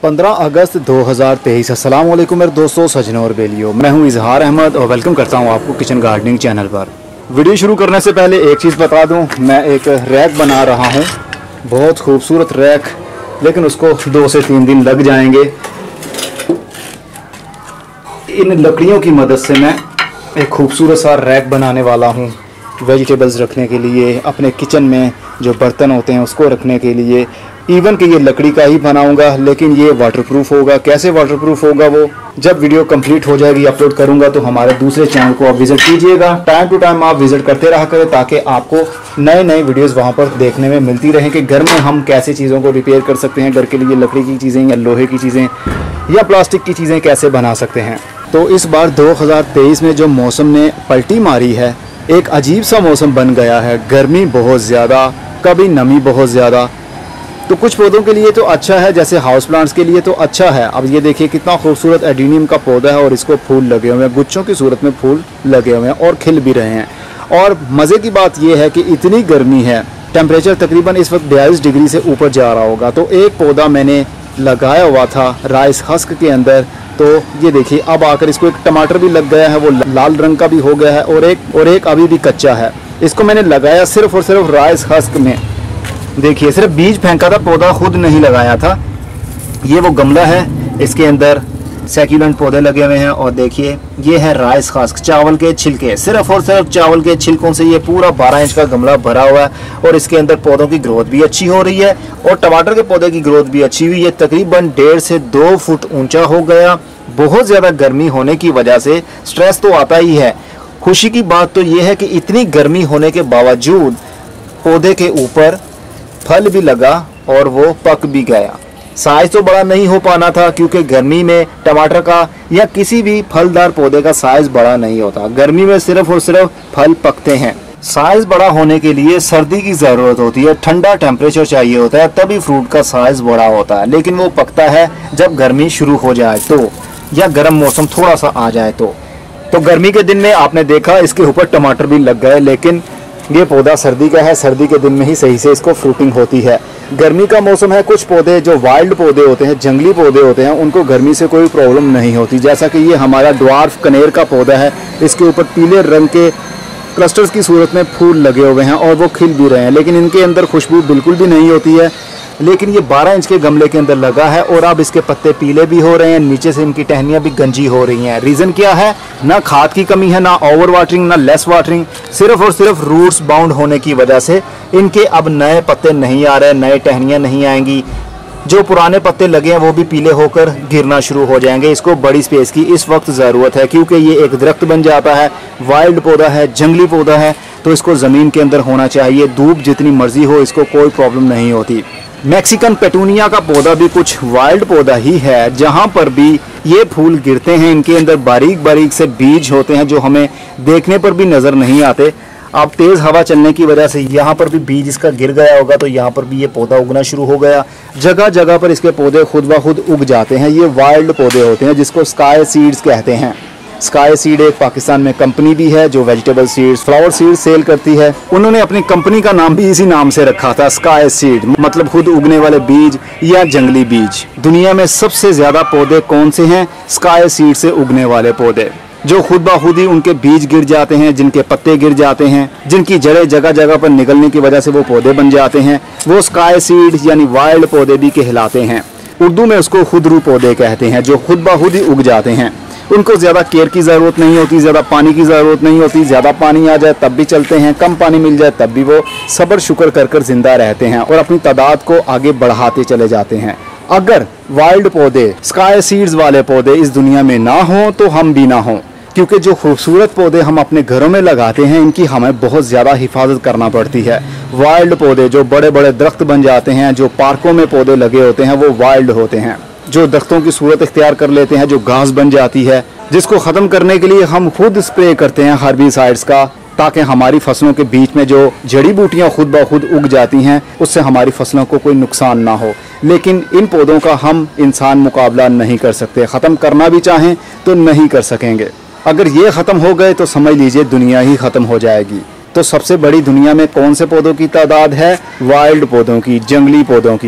15 अगस्त 2023। अस्सलाम वालेकुम मेरे दोस्तों, सजनों और बेलियों। मैं हूं इजहार अहमद और वेलकम करता हूं आपको किचन गार्डनिंग चैनल पर। वीडियो शुरू करने से पहले एक चीज़ बता दूं, मैं एक रैक बना रहा हूं, बहुत खूबसूरत रैक, लेकिन उसको 2 से 3 दिन लग जाएंगे। इन लकड़ियों की मदद से मैं एक खूबसूरत सा रैक बनाने वाला हूं, वेजिटेबल्स रखने के लिए, अपने किचन में जो बर्तन होते हैं उसको रखने के लिए। इवन कि ये लकड़ी का ही बनाऊंगा, लेकिन ये वाटरप्रूफ होगा। कैसे वाटरप्रूफ होगा वो जब वीडियो कंप्लीट हो जाएगी, अपलोड करूंगा, तो हमारे दूसरे चैनल को आप विजिट कीजिएगा। टाइम टू टाइम आप विजिट करते रहा करें, ताकि आपको नए नए वीडियोस वहां पर देखने में मिलती रहें कि घर में हम कैसे चीज़ों को रिपेयर कर सकते हैं, घर के लिए लकड़ी की चीज़ें या लोहे की चीज़ें या प्लास्टिक की चीज़ें कैसे बना सकते हैं। तो इस बार 2023 में जो मौसम ने पलटी मारी है, एक अजीब सा मौसम बन गया है। गर्मी बहुत ज़्यादा, कभी नमी बहुत ज़्यादा। तो कुछ पौधों के लिए तो अच्छा है, जैसे हाउस प्लांट्स के लिए तो अच्छा है। अब ये देखिए कितना खूबसूरत एडेनियम का पौधा है और इसको फूल लगे हुए हैं, गुच्छों की सूरत में फूल लगे हुए हैं और खिल भी रहे हैं। और मज़े की बात ये है कि इतनी गर्मी है, टेम्परेचर तकरीबन इस वक्त 42 डिग्री से ऊपर जा रहा होगा। तो एक पौधा मैंने लगाया हुआ था राइस हस्क के अंदर, तो ये देखिए अब आकर इसको एक टमाटर भी लग गया है, वो लाल रंग का भी हो गया है, और एक अभी भी कच्चा है। इसको मैंने लगाया सिर्फ और सिर्फ राइस हस्क में। देखिए सिर्फ बीज फेंका था, पौधा खुद नहीं लगाया था। ये वो गमला है, इसके अंदर सैक्यूलेंट पौधे लगे हुए हैं। और देखिए ये है राइस हस्क, चावल के छिलके, सिर्फ और सिर्फ चावल के छिलकों से ये पूरा 12 इंच का गमला भरा हुआ है। और इसके अंदर पौधों की ग्रोथ भी अच्छी हो रही है और टमाटर के पौधे की ग्रोथ भी अच्छी हुई है। तकरीबन 1.5 से 2 फुट ऊंचा हो गया। बहुत ज़्यादा गर्मी होने की वजह से स्ट्रेस तो आता ही है। खुशी की बात तो ये है कि इतनी गर्मी होने के बावजूद पौधे के ऊपर फल भी लगा और वो पक भी गया। साइज तो बड़ा नहीं हो पाना था, क्योंकि गर्मी में टमाटर का या किसी भी फलदार पौधे का साइज बड़ा नहीं होता। गर्मी में सिर्फ और सिर्फ फल पकते हैं। साइज बड़ा होने के लिए सर्दी की ज़रूरत होती है, ठंडा टेम्परेचर चाहिए होता है, तभी फ्रूट का साइज बड़ा होता है। लेकिन वो पकता है जब गर्मी शुरू हो जाए तो, या गर्म मौसम थोड़ा सा आ जाए तो गर्मी के दिन में आपने देखा इसके ऊपर टमाटर भी लग गए। लेकिन ये पौधा सर्दी का है, सर्दी के दिन में ही सही से इसको फ्रूटिंग होती है। गर्मी का मौसम है, कुछ पौधे जो वाइल्ड पौधे होते हैं, जंगली पौधे होते हैं, उनको गर्मी से कोई प्रॉब्लम नहीं होती। जैसा कि ये हमारा ड्वार्फ कनेर का पौधा है, इसके ऊपर पीले रंग के क्लस्टर्स की सूरत में फूल लगे हुए हैं और वो खिल भी रहे हैं, लेकिन इनके अंदर खुशबू बिल्कुल भी नहीं होती है। लेकिन ये 12 इंच के गमले के अंदर लगा है और अब इसके पत्ते पीले भी हो रहे हैं, नीचे से इनकी टहनियाँ भी गंजी हो रही हैं। रीज़न क्या है? ना खाद की कमी है, ना ओवर वाटरिंग, ना लेस वाटरिंग, सिर्फ और सिर्फ रूट्स बाउंड होने की वजह से इनके अब नए पत्ते नहीं आ रहे, नए टहनियाँ नहीं आएंगी। जो पुराने पत्ते लगे हैं वो भी पीले होकर गिरना शुरू हो जाएंगे। इसको बड़ी स्पेस की इस वक्त ज़रूरत है, क्योंकि ये एक दरख्त बन जाता है, वाइल्ड पौधा है, जंगली पौधा है, तो इसको ज़मीन के अंदर होना चाहिए। धूप जितनी मर्जी हो, इसको कोई प्रॉब्लम नहीं होती। मैक्सिकन पेटूनिया का पौधा भी कुछ वाइल्ड पौधा ही है, जहाँ पर भी ये फूल गिरते हैं, इनके अंदर बारीक बारीक से बीज होते हैं जो हमें देखने पर भी नज़र नहीं आते। अब तेज़ हवा चलने की वजह से यहाँ पर भी बीज इसका गिर गया होगा, तो यहाँ पर भी ये पौधा उगना शुरू हो गया। जगह जगह पर इसके पौधे खुद ब खुद उग जाते हैं। ये वाइल्ड पौधे होते हैं जिसको स्काई सीड्स कहते हैं। स्काई सीड एक पाकिस्तान में कंपनी भी है जो vegetable seeds, flower seeds sale करती है। उन्होंने अपनी कंपनी का नाम भी इसी नाम से रखा था, स्काई सीड, मतलब खुद उगने वाले बीज या जंगली बीज। दुनिया में सबसे ज्यादा पौधे कौन से हैं? स्काई सीड से उगने वाले पौधे, जो खुद ब खुद ही उनके बीज गिर जाते हैं, जिनके पत्ते गिर जाते हैं, जिनकी जड़ें जगह जगह पर निकलने की वजह से वो पौधे बन जाते हैं, वो स्काई सीड यानी वाइल्ड पौधे भी कहलाते हैं। उर्दू में उसको खुदरू पौधे कहते हैं, जो खुद ब खुद ही उग जाते हैं। उनको ज़्यादा केयर की ज़रूरत नहीं होती, ज़्यादा पानी की ज़रूरत नहीं होती। ज़्यादा पानी आ जाए तब भी चलते हैं, कम पानी मिल जाए तब भी वो सब्र शुक्र कर कर जिंदा रहते हैं और अपनी तादाद को आगे बढ़ाते चले जाते हैं। अगर वाइल्ड पौधे, स्काई सीड्स वाले पौधे इस दुनिया में ना हों तो हम भी ना हों, क्योंकि जो खूबसूरत पौधे हम अपने घरों में लगाते हैं, इनकी हमें बहुत ज़्यादा हिफाजत करना पड़ती है। वाइल्ड पौधे जो बड़े बड़े दरख्त बन जाते हैं, जो पार्कों में पौधे लगे होते हैं, वो वाइल्ड होते हैं। जो दरख्तों की सूरत इख्तियार कर लेते हैं, जो घास बन जाती है, जिसको ख़त्म करने के लिए हम खुद स्प्रे करते हैं हर्बिसाइड्स का, ताकि हमारी फसलों के बीच में जो जड़ी बूटियाँ खुद ब खुद उग जाती हैं, उससे हमारी फसलों को कोई नुकसान ना हो। लेकिन इन पौधों का हम इंसान मुकाबला नहीं कर सकते, ख़त्म करना भी चाहें तो नहीं कर सकेंगे। अगर ये ख़त्म हो गए तो समझ लीजिए दुनिया ही ख़त्म हो जाएगी। तो सबसे बड़ी दुनिया में कौन से पौधों की तादाद है? वाइल्ड पौधों की, जंगली पौधों की।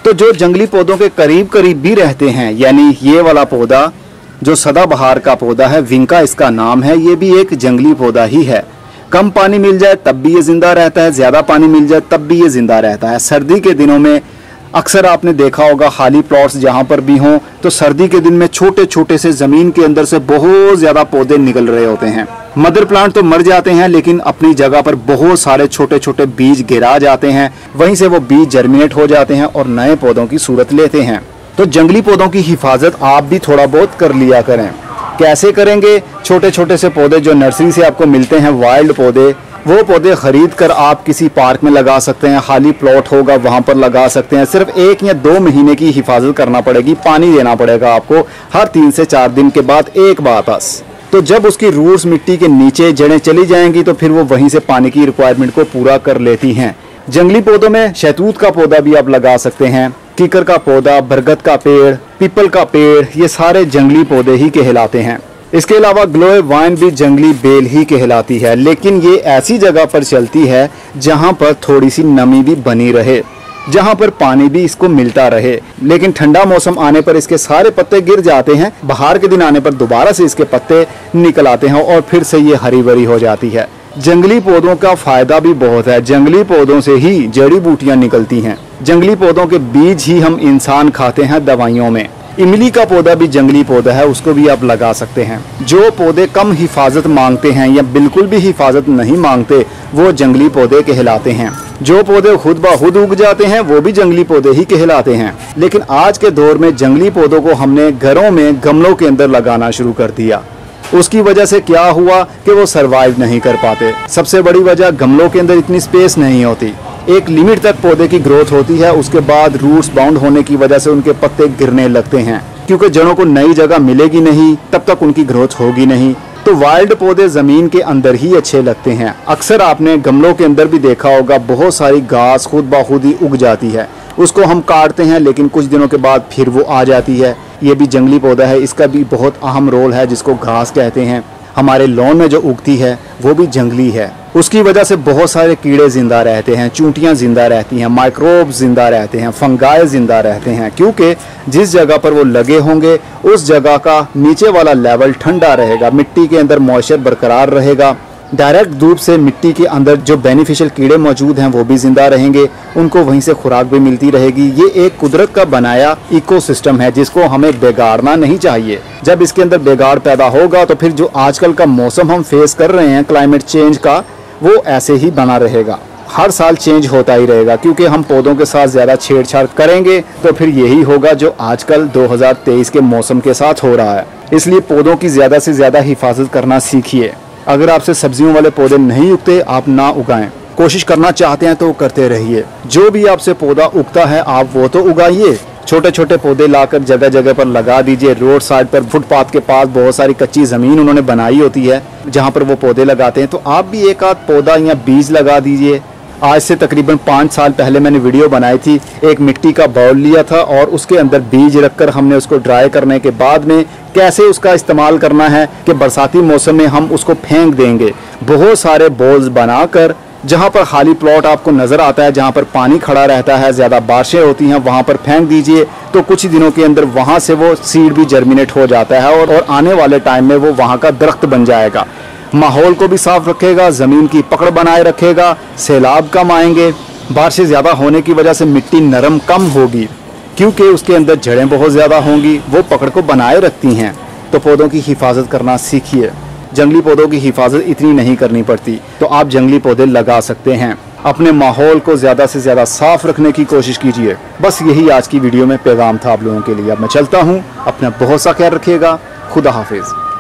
तो जो जंगली पौधों के करीब करीब भी रहते हैं, यानी ये वाला पौधा जो सदाबहार का पौधा है, विंका इसका नाम है, ये भी एक जंगली पौधा ही है। कम पानी मिल जाए तब भी ये जिंदा रहता है, ज़्यादा पानी मिल जाए तब भी ये जिंदा रहता है। सर्दी के दिनों में अक्सर आपने देखा होगा खाली प्लॉट्स जहाँ पर भी हों तो सर्दी के दिन में छोटे छोटे से ज़मीन के अंदर से बहुत ज़्यादा पौधे निकल रहे होते हैं। मदर प्लांट तो मर जाते हैं लेकिन अपनी जगह पर बहुत सारे छोटे छोटे बीज गिरा जाते हैं, वहीं से वो बीज जर्मिनेट हो जाते हैं और नए पौधों की सूरत लेते हैं। तो जंगली पौधों की हिफाजत आप भी थोड़ा बहुत कर लिया करें। कैसे करेंगे? छोटे छोटे से पौधे जो नर्सरी से आपको मिलते हैं, वाइल्ड पौधे, वो पौधे खरीद कर आप किसी पार्क में लगा सकते हैं। खाली प्लॉट होगा वहाँ पर लगा सकते हैं। सिर्फ 1 या 2 महीने की हिफाजत करना पड़ेगी, पानी देना पड़ेगा आपको हर 3 से 4 दिन के बाद एक बार बस। तो जब उसकी रूट्स मिट्टी के नीचे जड़ें चली जाएंगी तो फिर वो वहीं से पानी की रिक्वायरमेंट को पूरा कर लेती हैं। जंगली पौधों में शहतूत का पौधा भी आप लगा सकते हैं, कीकर का पौधा, बरगद का पेड़, पीपल का पेड़, ये सारे जंगली पौधे ही कहलाते हैं। इसके अलावा ग्लोए वाइन भी जंगली बेल ही कहलाती है, लेकिन ये ऐसी जगह पर चलती है जहाँ पर थोड़ी सी नमी भी बनी रहे, जहाँ पर पानी भी इसको मिलता रहे। लेकिन ठंडा मौसम आने पर इसके सारे पत्ते गिर जाते हैं, बहार के दिन आने पर दोबारा से इसके पत्ते निकल आते हैं और फिर से ये हरी भरी हो जाती है। जंगली पौधों का फायदा भी बहुत है। जंगली पौधों से ही जड़ी बूटियां निकलती हैं। जंगली पौधों के बीज ही हम इंसान खाते हैं दवाइयों में। इमली का पौधा भी जंगली पौधा है, उसको भी आप लगा सकते हैं। जो पौधे कम हिफाजत मांगते हैं या बिल्कुल भी हिफाजत नहीं मांगते वो जंगली पौधे कहलाते हैं। जो पौधे खुद ब खुद उग जाते हैं वो भी जंगली पौधे ही कहलाते हैं। लेकिन आज के दौर में जंगली पौधों को हमने घरों में गमलों के अंदर लगाना शुरू कर दिया। उसकी वजह से क्या हुआ कि वो सरवाइव नहीं कर पाते। सबसे बड़ी वजह, गमलों के अंदर इतनी स्पेस नहीं होती। एक लिमिट तक पौधे की ग्रोथ होती है, उसके बाद रूट्स बाउंड होने की वजह से उनके पत्ते गिरने लगते हैं, क्योंकि जड़ों को नई जगह मिलेगी नहीं, तब तक उनकी ग्रोथ होगी नहीं। तो वाइल्ड पौधे जमीन के अंदर ही अच्छे लगते हैं। अक्सर आपने गमलों के अंदर भी देखा होगा बहुत सारी घास खुद ब खुद ही उग जाती है। उसको हम काटते हैं लेकिन कुछ दिनों के बाद फिर वो आ जाती है। ये भी जंगली पौधा है, इसका भी बहुत अहम रोल है, जिसको घास कहते हैं। हमारे लॉन में जो उगती है वो भी जंगली है। उसकी वजह से बहुत सारे कीड़े जिंदा रहते हैं, चूंटियां जिंदा रहती हैं, माइक्रोब जिंदा रहते हैं, फंगाई जिंदा रहते हैं, क्योंकि जिस जगह पर वो लगे होंगे उस जगह का नीचे वाला लेवल ठंडा रहेगा, मिट्टी के अंदर मॉइस्चर बरकरार रहेगा। डायरेक्ट धूप से मिट्टी के अंदर जो बेनिफिशियल कीड़े मौजूद हैं वो भी जिंदा रहेंगे, उनको वहीं से खुराक भी मिलती रहेगी। ये एक कुदरत का बनाया इकोसिस्टम है जिसको हमें बिगाड़ना नहीं चाहिए। जब इसके अंदर बिगाड़ पैदा होगा तो फिर जो आजकल का मौसम हम फेस कर रहे हैं क्लाइमेट चेंज का, वो ऐसे ही बना रहेगा। हर साल चेंज होता ही रहेगा, क्योंकि हम पौधों के साथ ज़्यादा छेड़छाड़ करेंगे तो फिर यही होगा जो आजकल 2023 के मौसम के साथ हो रहा है। इसलिए पौधों की ज़्यादा से ज़्यादा हिफाजत करना सीखिए। अगर आपसे सब्जियों वाले पौधे नहीं उगते, आप ना उगाएं। कोशिश करना चाहते हैं तो करते रहिए। जो भी आपसे पौधा उगता है आप वो तो उगाइए। छोटे छोटे पौधे लाकर जगह जगह पर लगा दीजिए। रोड साइड पर, फुटपाथ के पास बहुत सारी कच्ची ज़मीन उन्होंने बनाई होती है जहाँ पर वो पौधे लगाते हैं, तो आप भी एक आध पौधा या बीज लगा दीजिए। आज से तकरीबन 5 साल पहले मैंने वीडियो बनाई थी। एक मिट्टी का बाउल लिया था और उसके अंदर बीज रखकर हमने उसको ड्राई करने के बाद में कैसे उसका इस्तेमाल करना है कि बरसाती मौसम में हम उसको फेंक देंगे। बहुत सारे बॉल्स बनाकर जहाँ पर खाली प्लॉट आपको नज़र आता है, जहाँ पर पानी खड़ा रहता है, ज़्यादा बारिशें होती हैं, वहाँ पर फेंक दीजिए। तो कुछ दिनों के अंदर वहाँ से वो सीड भी जर्मिनेट हो जाता है और आने वाले टाइम में वो वहाँ का दरख्त बन जाएगा। माहौल को भी साफ रखेगा, ज़मीन की पकड़ बनाए रखेगा, सैलाब कम आएंगे। बारिशें ज़्यादा होने की वजह से मिट्टी नरम कम होगी, क्योंकि उसके अंदर जड़ें बहुत ज़्यादा होंगी, वो पकड़ को बनाए रखती हैं। तो पौधों की हिफाजत करना सीखिए। जंगली पौधों की हिफाजत इतनी नहीं करनी पड़ती, तो आप जंगली पौधे लगा सकते हैं। अपने माहौल को ज़्यादा से ज़्यादा साफ रखने की कोशिश कीजिए। बस यही आज की वीडियो में पैगाम था आप लोगों के लिए। अब मैं चलता हूँ, अपना बहुत सा ख्याल रखिएगा। खुदा हाफिज़।